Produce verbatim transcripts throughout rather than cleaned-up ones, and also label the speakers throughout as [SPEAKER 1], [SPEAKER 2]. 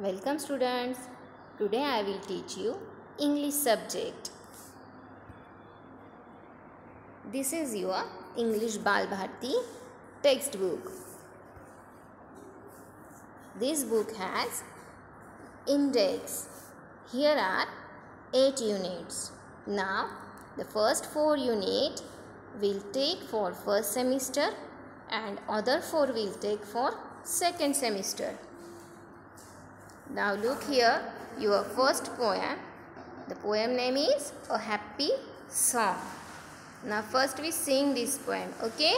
[SPEAKER 1] Welcome students. Today I will teach you English subject. This is your English Bal Bharti textbook. This book has index. Here are eight units. Now the first four unit will take for first semester and other four will take for second semester. Now look here, your first poem. The poem name is A Happy Song. Now first we sing this poem, okay?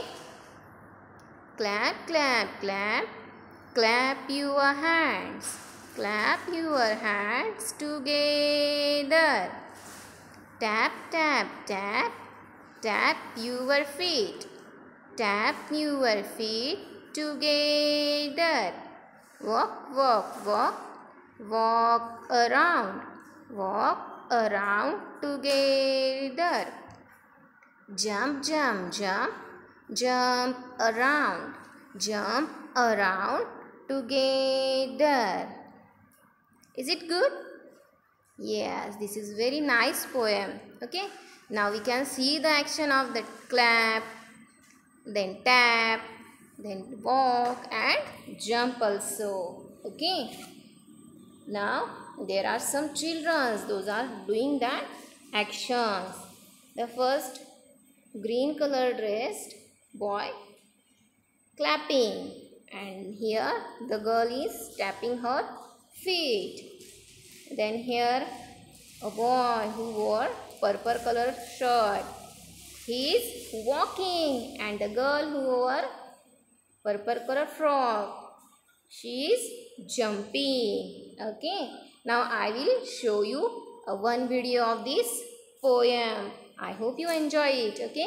[SPEAKER 1] Clap, clap, clap, clap your hands. Clap your hands together. Tap, tap, tap, tap your feet. Tap your feet together. Walk, walk, walk. Walk around, walk around together. Jump, jump, jump, jump around, jump around together. Is it good? Yes, this is very nice poem. Okay, now we can see the action of the clap, then tap, then walk and jump also. Okay. Now there are some children, those are doing that actions. The first green color dressed boy clapping, and here the girl is tapping her feet. Then here a boy who wore purple color shirt, he is walking, and the girl who wore purple color frock, she is jumping. Okay, now I will show you a one video of this poem. I hope you enjoy it. Okay.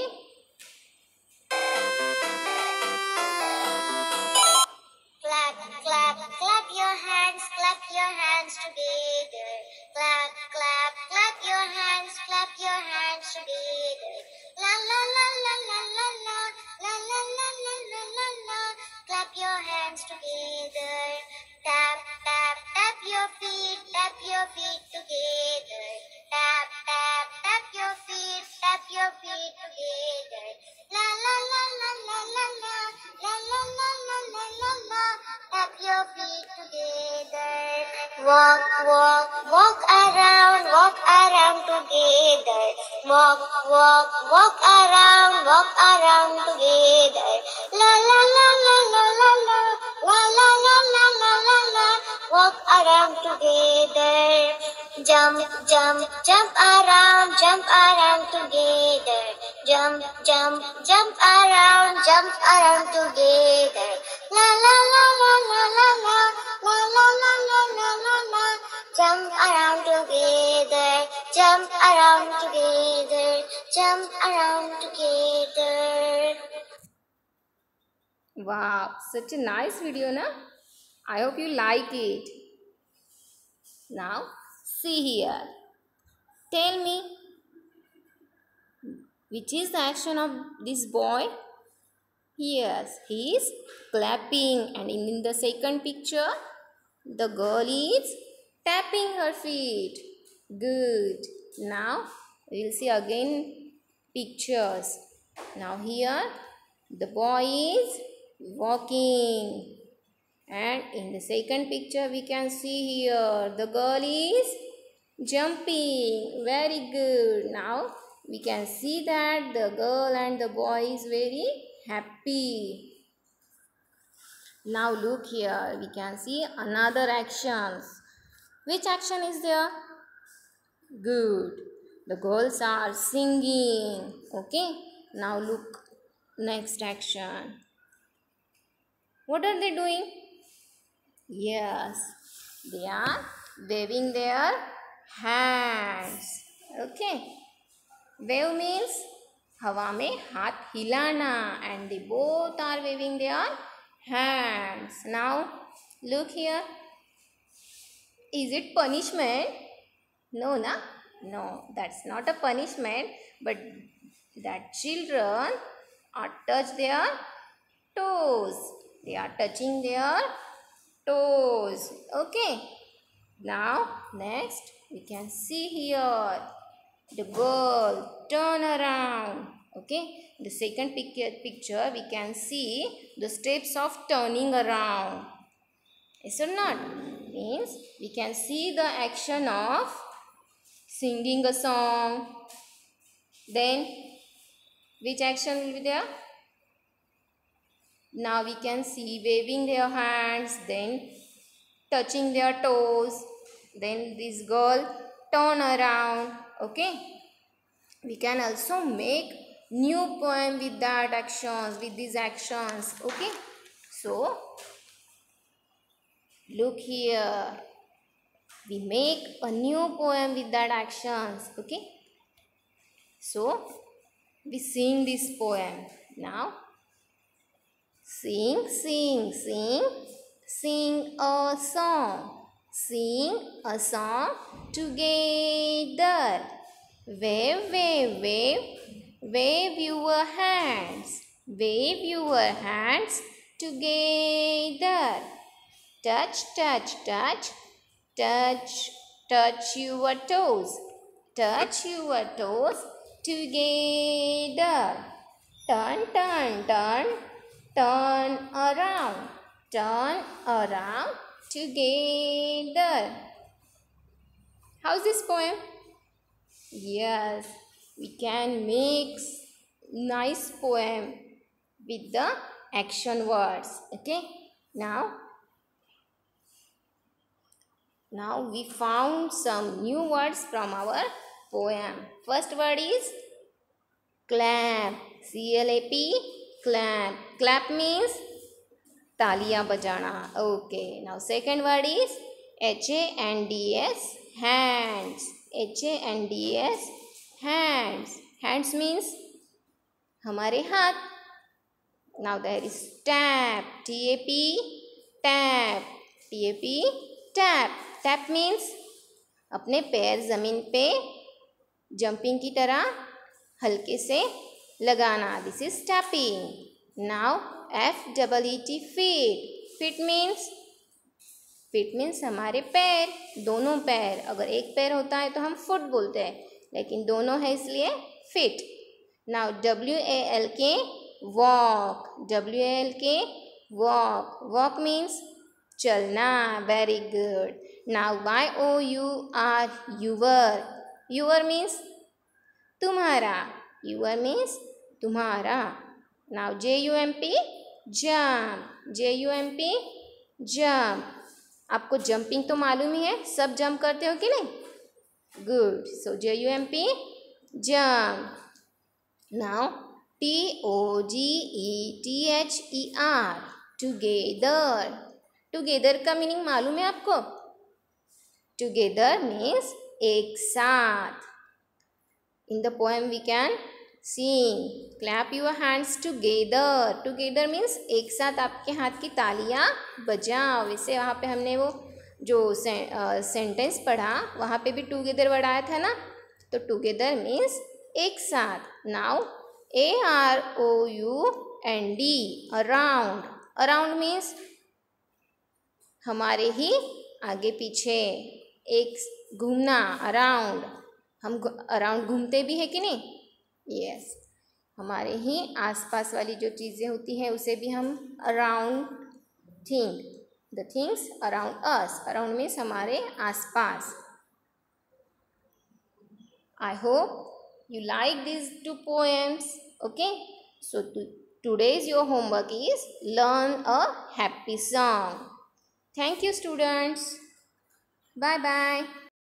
[SPEAKER 2] Clap, clap, clap your hands, clap your hands together. Clap, clap, clap your hands, clap your hands together. La la la la la la la, la la la la la la la. Clap your hands together. Tap, tap, tap your feet, tap your feet together. Tap, tap, tap your feet, tap your feet together. La la la la la la la, la la la la la la la. Tap your feet together. Walk, walk, walk around, walk around together. Walk, walk, walk around, walk around together. La la la la la la la, la la la la la la la. Walk around together. Jump, jump, jump around, jump around together. Jump, jump, jump around, jump around together. La la la la la la la, la la la la la la la. Jump around together, jump around together, jump around together.
[SPEAKER 1] Wow, such a nice video, na? I hope you like it. Now see here. Tell me, which is the action of this boy? Yes, he is clapping, and in the second picture, the girl is tapping her feet. Good. Now we will see again pictures. Now here the boy is walking, and in the second picture we can see here the girl is jumping. Very good. Now we can see that the girl and the boy is very happy. Now look here, we can see another actions. Which action is there? Good. The girls are singing. Okay. Now look, next action. What are they doing? Yes, they are waving their hands. Okay. Wave means हवा में हाथ हिलाना, and they both are waving their hands. Now look here. Is it punishment? No, na? No, that's not a punishment, but that children are touch their toes. They are touching their toes. Okay. Now next we can see here the girl turn around. Okay, the second picture picture we can see the steps of turning around. Yes or not? Means we can see the action of singing a song. Then which action will be there? Now we can see waving their hands, then touching their toes, then this girl turn around. Okay, we can also make new poem with that actions, with these actions. Okay, so look here, we make a new poem with that actions. Okay, so we sing this poem. Now sing, sing, sing, sing a song, sing a song together. Wave, wave, wave, wave your hands, wave your hands together. Touch, touch, touch, touch, touch your toes, touch your toes together. Turn, turn, turn, turn around, turn around together. How's this poem? Yes, we can make nice poem with the action words. Okay, now now we found some new words from our poem. First word is clap. C L A P, clap. Clap means तालियां बजाना. Okay, now second word is H A N D S, hands. H A N D S, hands. Hands means हमारे हाथ. Now there is tap. T A P, tap. T A P, tap. Tap means अपने पैर ज़मीन पे jumping की तरह हल्के से लगाना. This is tapping. Now F double E T, feet. Feet means feet means हमारे पैर, दोनों पैर. अगर एक पैर होता है तो हम फुट बोलते हैं, लेकिन दोनों है इसलिए feet. Now W A L K, walk. W A L K, walk. Walk means चलना. Very good. Now Y O U R, your. Your means तुम्हारा. Your means तुम्हारा. Now J U M P, jump. J U M P, jump. आपको jumping तो मालूम ही है, सब jump करते हो कि नहीं? Good. So J U M P, jump. Now T O G E T H E R, together. Together का मीनिंग मालूम है आपको? Together means एक साथ. In the poem we can sing, clap your hands together. Together means एक साथ आपके हाथ की तालियां बजाओ. वैसे वहाँ पे हमने वो जो सेंटेंस पढ़ा वहाँ पे भी टुगेदर वर्ड आया था ना, तो टुगेदर मीन्स एक साथ. Now A R O U N D, around. Around means हमारे ही आगे पीछे, एक घूमना. अराउंड, हम अराउंड घूमते भी है कि नहीं? Yes yes. हमारे ही आसपास वाली जो चीज़ें होती हैं उसे भी हम around think. The things around us. Around means हमारे आसपास. I hope you like these two poems. Okay, so to, today's your homework is learn a happy song. Thank you students. Bye bye.